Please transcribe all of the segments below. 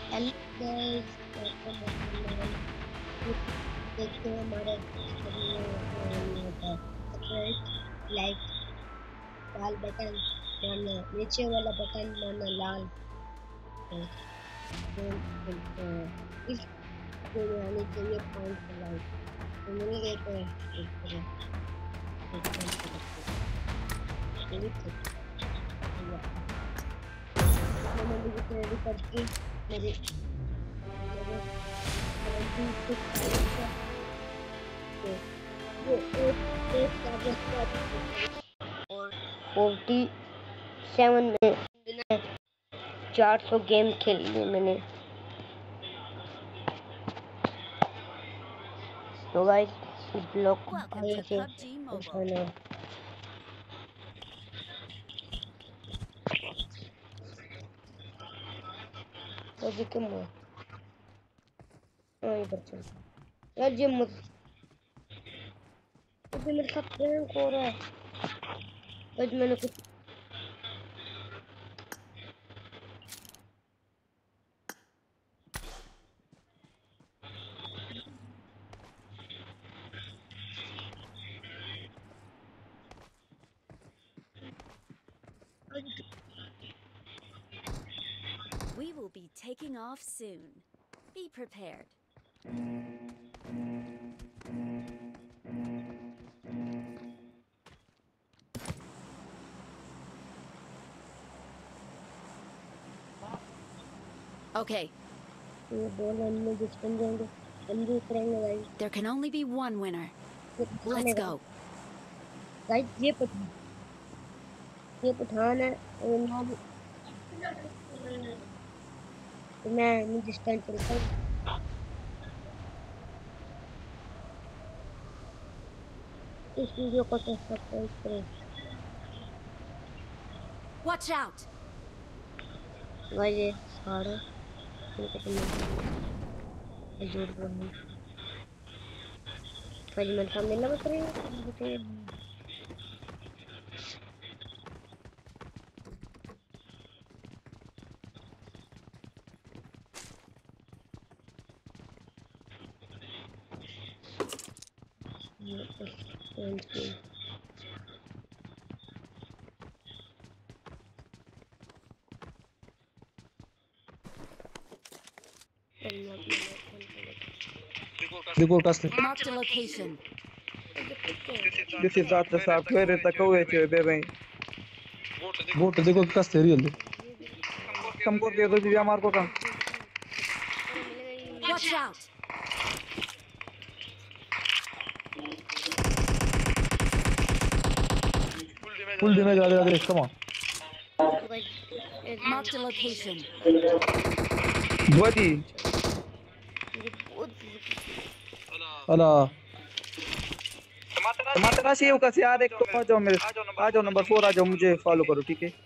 Hello guys, देखते हैं हमारे सब्सक्राइब, लाइक, लाल बटन मारना, नीचे वाला बटन मारना लाल है। इस वीडियो में आने चाहिए 500 लाइक, तो मिल गए तो मैंने वीडियो रेडी करके मेरे और 47 में 400 गेम खेल लिए मैंने। तो गाइस इस ब्लॉग को आगे से उठाना। तो क्यों इधर चल यार, ये मत अभी मेरे साथ प्रैंक हो रहा है। आज मैंने कुछ We will be taking off soon. Be prepared. Okay. There can only be one winner. Let's go. Guys ये पठान है और मैं जिस टाइम चलता हूँ इस वीडियो को तो सब्सक्राइब करें। Watch out. गाइस ये सारा इनको तो मैं जोड़ रहा हूँ। गाइस मेरे सामने ना बच रहे हैं। Marked a location. This is not the software is the coverage bebe. Boat देखो कितना serial है। हमको दे दो जी हमारे को काम। Watch out. Full damage uh come on। Marked a location. द्वादी। अला। टमाटर का सेव का यार एक तो आ जाओ मेरे आ जाओ नंबर 4 आ जाओ मुझे फॉलो करो ठीक है।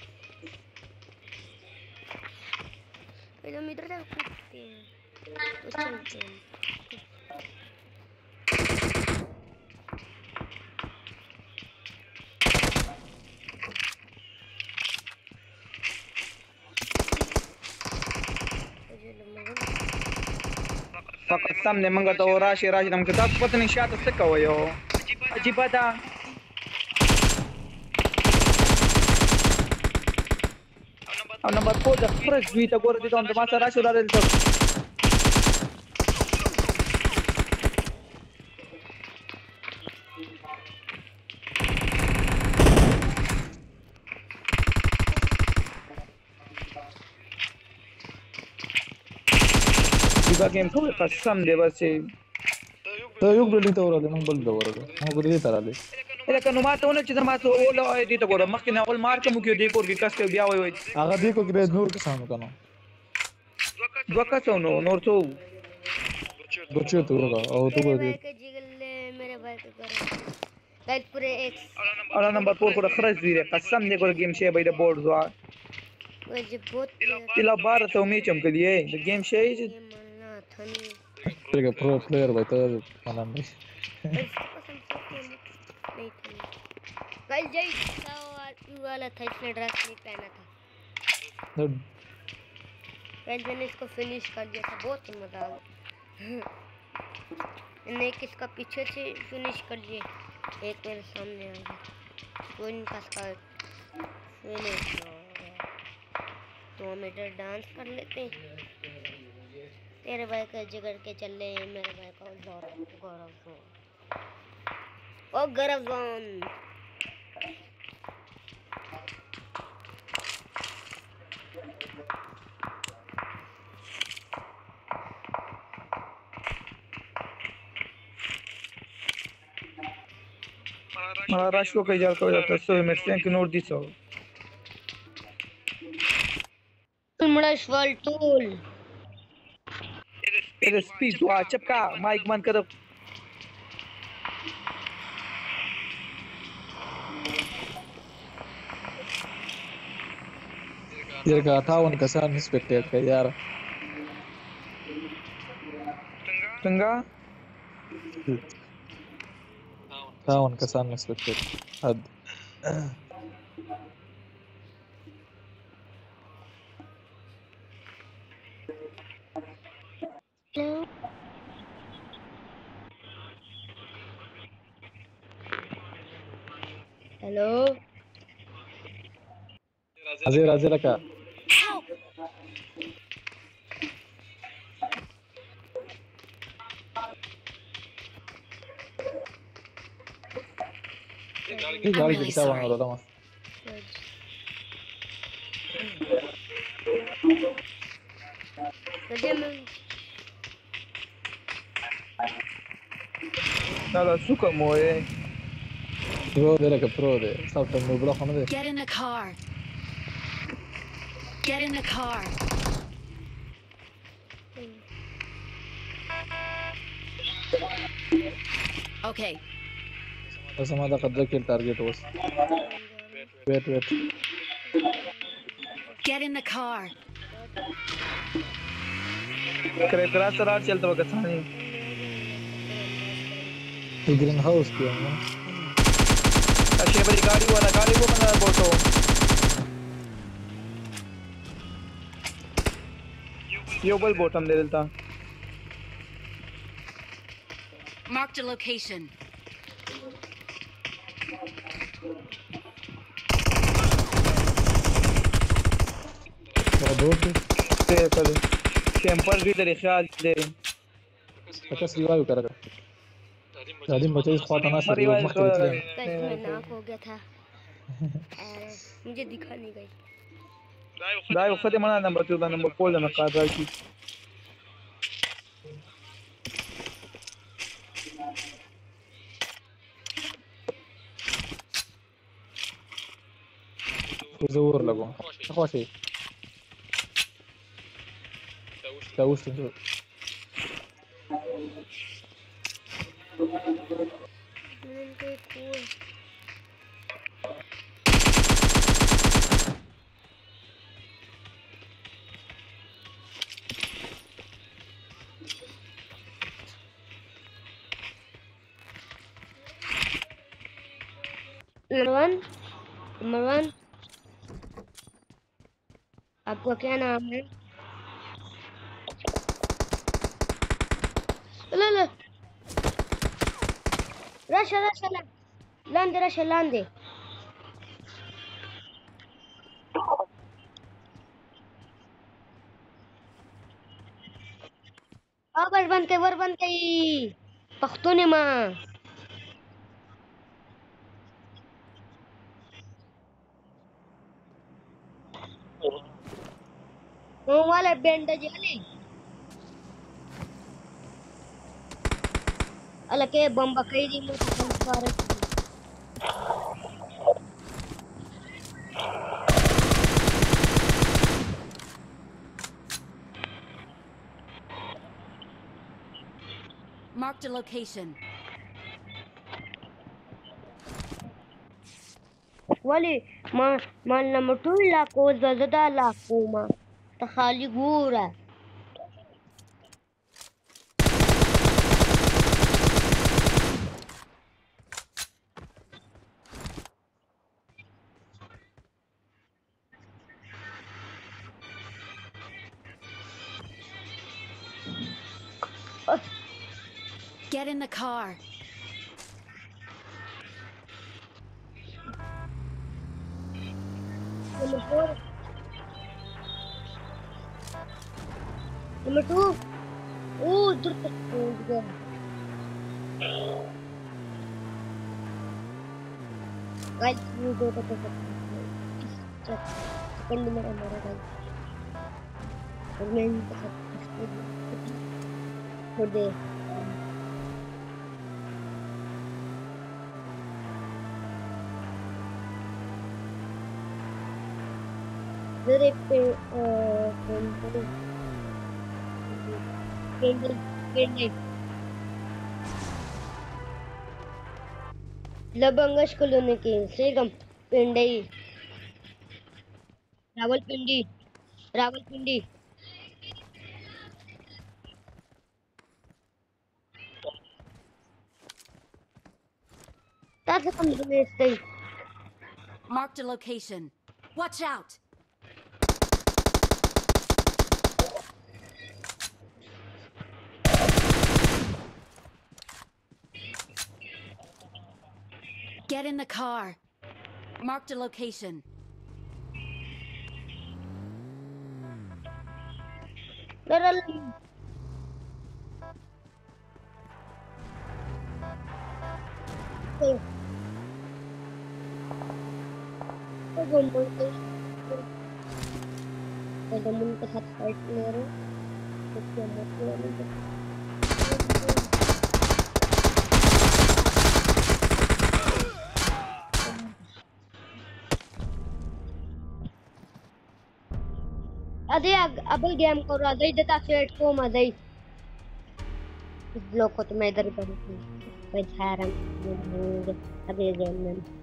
हम इधर तक कूदते हैं तो चलते हैं। فقط सामने मंगा तो राशि नम के दास पत्नी शात से कहो अजीब था अब नंबर 4 द फ्रेश वीटा गोर दी तो मासा राशि उड़ा तो दिवा गेम को कसम दे बस तो युग बिल्डिंग तो और मंग बल दो हम को दे तारा ले ele kanu mata ono chidar mata ola ay dito goro makina ol marka mukyo de kor ki kaske biya hoy आगा देखो कि नूर के सामने कनो dwaka sono norto बच्चे तो लगा और तो मेरे दे भाई का जिगल मेरे भाई का करो गाइस पूरे एक्स ala number 4 ko khraj dire qasam ne gor game shay bayda board zo वैसे बहुत tila bar to me cham ke diye the game shay ये मरना थनी फिर के प्रो प्लेयर भाई तो मालूम नहीं कसम से नहीं थी गाइस जय वाला था इसने ड्रेस नहीं पहना था गाइस मैंने इसको फिनिश कर दिया था, बहुत ही मजा आ गया। मैंने एक इसका पीछे से फिनिश कर दिए, एक मेरे सामने आ गया, वो इनका स्कर्ट फिनिश हो गया। 2 मीटर डांस कर लेते हैं। तेरे भाई का जिगर के चल रहे हैं, मेरे भाई का गौरव जोन ओ Gaurav zone. Ma lascio che già con la persona mi stai anche non di so. मड़श्वल टूल तेरे स्पीड तो आ चपका माइक बंद कर। Circa 58 كسان سبكتيت كيارة. تنگا 58 كسان سبكتيت هاد. Hello عزير عزيرك. Help! في I'm قاعد really كتاب sorry. ولا ما. Dalla suka moje. برو ده لك برو ده. صار تنو بلا خانة ده. Get in the car. Get in the car. Okay. بس ما ده قد ذاك التارجت بس. wait. Get in the car. Kare sara चलता वक्त सानी. ग्रीन हाउस किया ना. अशे बड़ी गाड़ी वाला गाड़ी वो बंदा बोतो. यो बल बोटम दे देता. Marked a location. برضو. करे. कैंपर भी तेरे ख्याल दे. بس ريوايو كده. قاعدين بتعيش خاطر ناس मरी ريوايو वाली ما तो كتير لين. में नाक हो गया था। मुझे दिखा नहीं गई। दाई वक्त मना नंबर 2 नंबर 4 ना कार राशि. يزور لكم. خوشي. تاوش تنشو. नंबर 1 आपका क्या नाम है? لا لا رشا لاندي رشا لاندي ور بند کئ پښتون ما والا بینډج علي الکه بمبا کوي دي مو څنګه کار Marked a location. ولی ما لما ټول لا کو زدا لا کوما ته خالی ګوره Get in the car. Number 4. Number 2. Oh, उधर तक पहुंच गया। गाइस वो दो तक पहुंच गया। सेकंड में हमारा गाइस और मैं इनके साथ छोड़ दे। इधर एक कैंडल लबंगश कॉलोनी के सेगम पिंडई रावलपिंडी तासे कम में stay Marked a location. Watch out. Get in the car. Marked a location. दरअल तो गमन के साथ फाइट ले रहे हैं तो क्या मतलब है अरे अबल गेम करो अदई देता सेट को मदई इस ब्लॉक को तो मैं इधर करूंगी भाई थारम अगले गेम में